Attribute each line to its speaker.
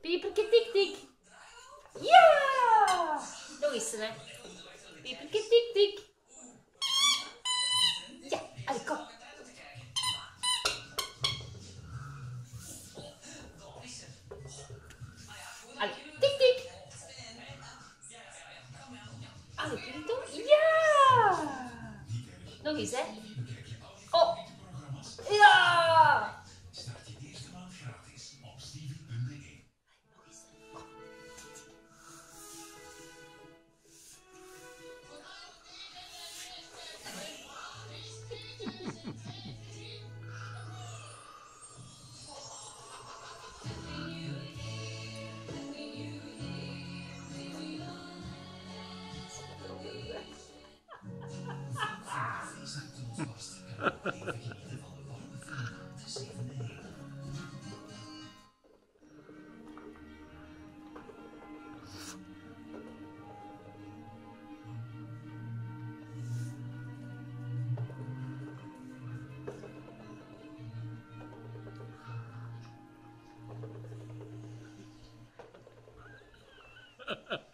Speaker 1: Pieperke tik tik. Ja! Nog eens, hè. Pieperke tik tik. Ja, allee, kom. Allee, tik tik. Allee, kun je het doen? Ja! Nog eens, hè. Oh. Ja!
Speaker 2: Ha ha ha.